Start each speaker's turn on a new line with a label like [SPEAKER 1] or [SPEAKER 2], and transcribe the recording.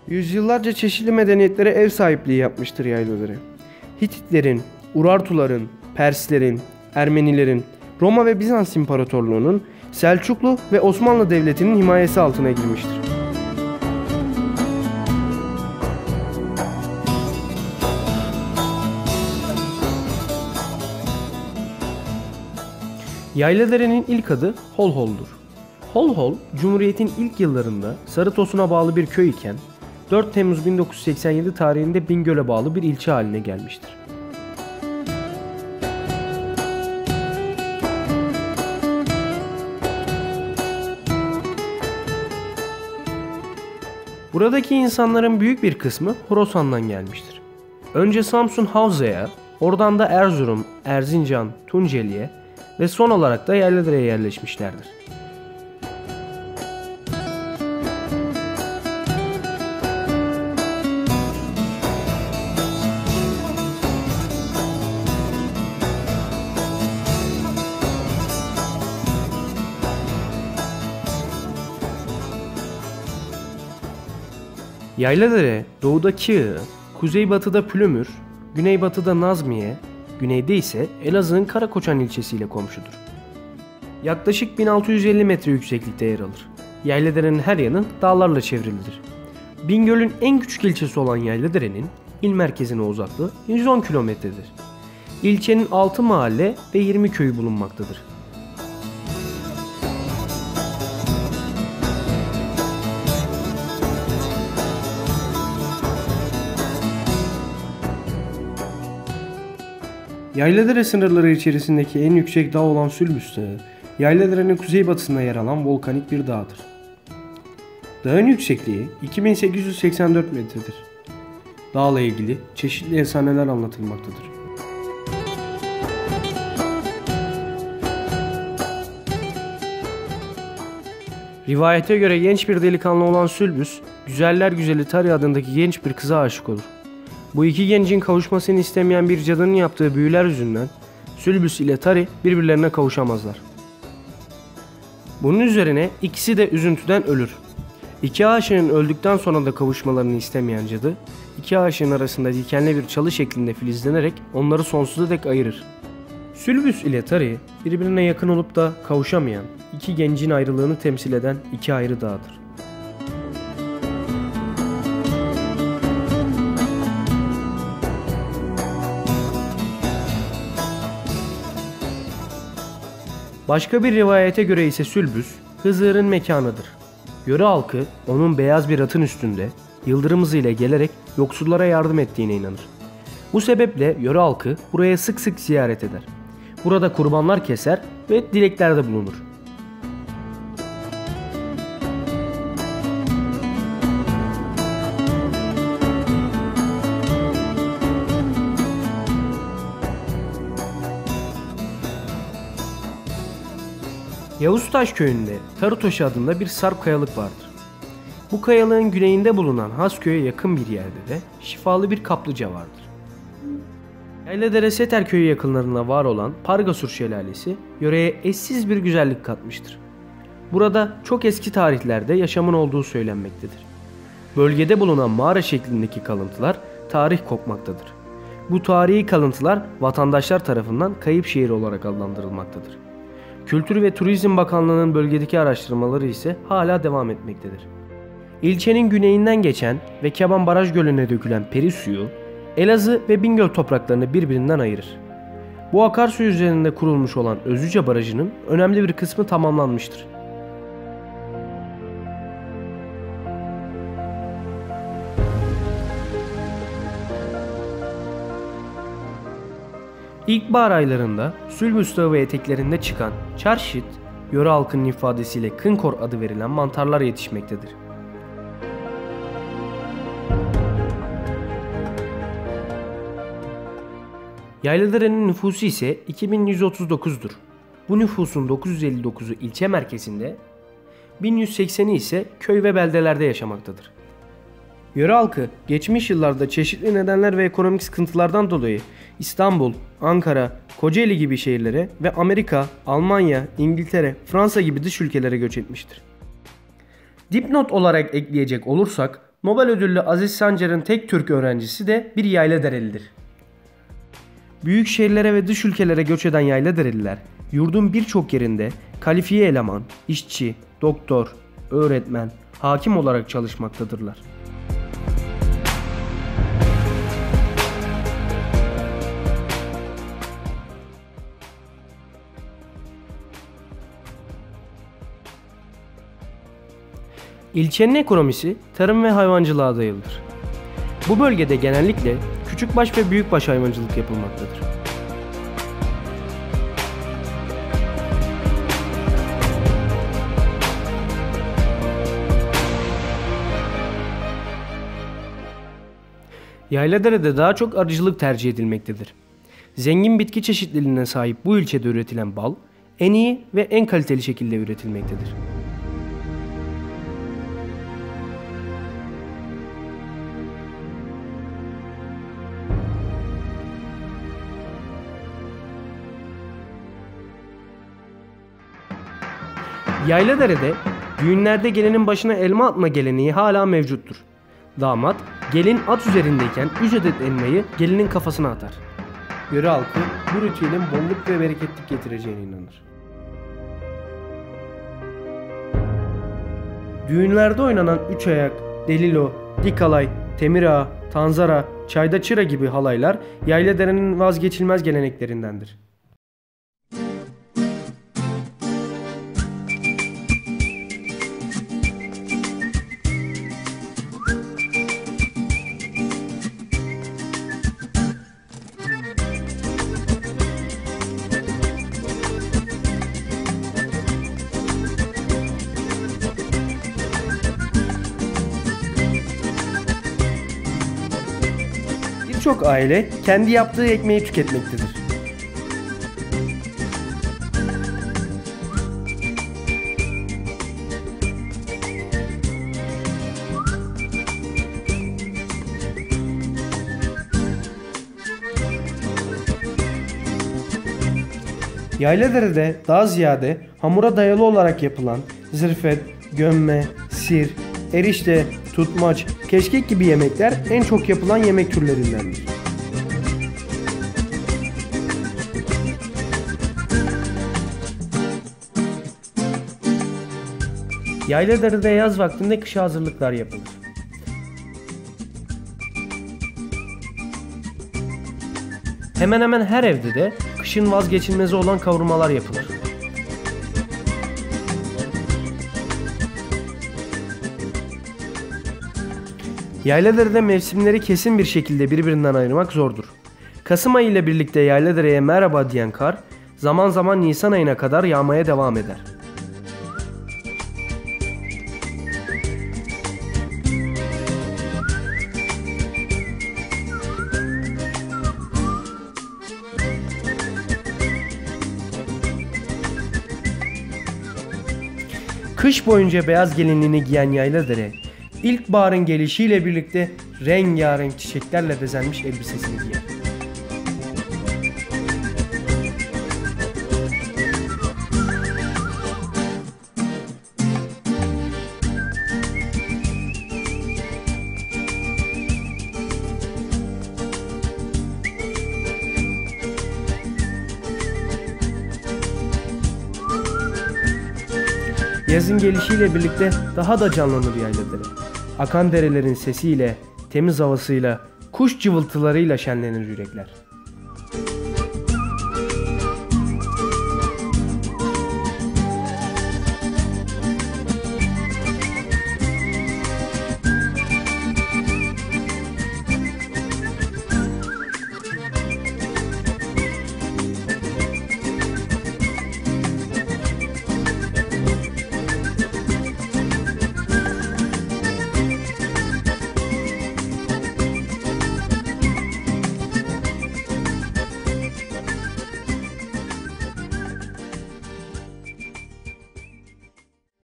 [SPEAKER 1] Yüzyıllarca çeşitli medeniyetlere ev sahipliği yapmıştır Yayladere. Hititlerin, Urartuların, Perslerin, Ermenilerin, Roma ve Bizans İmparatorluğu'nun, Selçuklu ve Osmanlı Devleti'nin himayesi altına girmiştir. Yayladere'nin ilk adı Holhol'dur. Holhol, Cumhuriyet'in ilk yıllarında Sarıtosun'a bağlı bir köy iken 4 Temmuz 1987 tarihinde Bingöl'e bağlı bir ilçe haline gelmiştir. Buradaki insanların büyük bir kısmı Horasan'dan gelmiştir. Önce Samsun Havza'ya, oradan da Erzurum, Erzincan, Tunceli'ye ve son olarak da Yayladere'ye yerleşmişlerdir. Yayladere doğuda Kığ, kuzeybatıda Pülümür, güneybatıda Nazmiye, güneyde ise Elazığ'ın Karakoçan ilçesiyle komşudur. Yaklaşık 1650 metre yükseklikte yer alır. Yayladere'nin her yanı dağlarla çevrilidir. Bingöl'ün en küçük ilçesi olan Yayladere'nin il merkezine uzaklığı 110 kilometredir. İlçenin 6 mahalle ve 20 köyü bulunmaktadır. Yayladere sınırları içerisindeki en yüksek dağ olan Sülbüs Dağı, Yayladere'nin kuzeybatısında yer alan volkanik bir dağdır. Dağın yüksekliği 2884 metredir. Dağla ilgili çeşitli efsaneler anlatılmaktadır. Rivayete göre genç bir delikanlı olan Sülbüs, güzeller güzeli Tari adındaki genç bir kıza aşık olur. Bu iki gencin kavuşmasını istemeyen bir cadının yaptığı büyüler yüzünden Sülbüs ile Tari birbirlerine kavuşamazlar. Bunun üzerine ikisi de üzüntüden ölür. İki aşığın öldükten sonra da kavuşmalarını istemeyen cadı, iki aşığın arasında dikenli bir çalı şeklinde filizlenerek onları sonsuza dek ayırır. Sülbüs ile Tari birbirine yakın olup da kavuşamayan, iki gencin ayrılığını temsil eden iki ayrı dağdır. Başka bir rivayete göre ise Sülbüs, Hızır'ın mekanıdır. Yöre halkı onun beyaz bir atın üstünde yıldırım hızıyla gelerek yoksullara yardım ettiğine inanır. Bu sebeple yöre halkı buraya sık sık ziyaret eder. Burada kurbanlar keser ve dileklerde bulunur. Yavuztaş köyünde Tarıtoşu adında bir sarp kayalık vardır. Bu kayalığın güneyinde bulunan Hasköy'e yakın bir yerde de şifalı bir kaplıca vardır. Yayladere Seter köyü yakınlarında var olan Pargasur Şelalesi yöreye eşsiz bir güzellik katmıştır. Burada çok eski tarihlerde yaşamın olduğu söylenmektedir. Bölgede bulunan mağara şeklindeki kalıntılar tarih kokmaktadır. Bu tarihi kalıntılar vatandaşlar tarafından kayıp şehir olarak adlandırılmaktadır. Kültür ve Turizm Bakanlığı'nın bölgedeki araştırmaları ise hala devam etmektedir. İlçenin güneyinden geçen ve Keban Baraj Gölü'ne dökülen peri suyu, Elazığ ve Bingöl topraklarını birbirinden ayırır. Bu akarsu üzerinde kurulmuş olan Özüce Barajı'nın önemli bir kısmı tamamlanmıştır. İlkbahar aylarında Sülbüs Dağı ve eteklerinde çıkan çarşit, yöre halkının ifadesiyle kınkor adı verilen mantarlar yetişmektedir. Yayladere'nin nüfusu ise 2139'dur. Bu nüfusun 959'u ilçe merkezinde, 1180'i ise köy ve beldelerde yaşamaktadır. Yöre halkı geçmiş yıllarda çeşitli nedenler ve ekonomik sıkıntılardan dolayı İstanbul, Ankara, Kocaeli gibi şehirlere ve Amerika, Almanya, İngiltere, Fransa gibi dış ülkelere göç etmiştir. Dipnot olarak ekleyecek olursak Nobel ödüllü Aziz Sancar'ın tek Türk öğrencisi de bir Yayladerelidir. Büyük şehirlere ve dış ülkelere göç eden Yayladereliler, yurdun birçok yerinde kalifiye eleman, işçi, doktor, öğretmen, hakim olarak çalışmaktadırlar. İlçenin ekonomisi tarım ve hayvancılığa dayalıdır. Bu bölgede genellikle küçükbaş ve büyükbaş hayvancılık yapılmaktadır. Yayladere'de daha çok arıcılık tercih edilmektedir. Zengin bitki çeşitliliğine sahip bu ilçede üretilen bal, en iyi ve en kaliteli şekilde üretilmektedir. Yayladere'de düğünlerde gelinin başına elma atma geleneği hala mevcuttur. Damat, gelin at üzerindeyken 3 adet elmayı gelinin kafasına atar. Yöre halkı bu ritüelin bolluk ve bereketlik getireceğine inanır. Düğünlerde oynanan üç ayak, delilo, dik halay, temir ağa, tanzara, çayda çıra gibi halaylar Yayladere'nin vazgeçilmez geleneklerindendir. Birçok aile kendi yaptığı ekmeği tüketmektedir. Yayladere'de daha ziyade hamura dayalı olarak yapılan zırfet, gömme, sir, erişte, tutmaç, keşkek gibi yemekler en çok yapılan yemek türlerindendir. Yayladere'de yaz vaktinde kışa hazırlıklar yapılır. Hemen hemen her evde de kışın vazgeçilmezi olan kavurmalar yapılır. Yayladere'de mevsimleri kesin bir şekilde birbirinden ayırmak zordur. Kasım ayı ile birlikte Yayladere'ye merhaba diyen kar, zaman zaman Nisan ayına kadar yağmaya devam eder. Kış boyunca beyaz gelinliğini giyen Yayladere, İlkbaharın gelişiyle birlikte rengarenk çiçeklerle bezenmiş elbisesini giyer. Yazın gelişiyle birlikte daha da canlanır Yayladere. Akan derelerin sesiyle, temiz havasıyla, kuş cıvıltılarıyla şenlenir yürekler.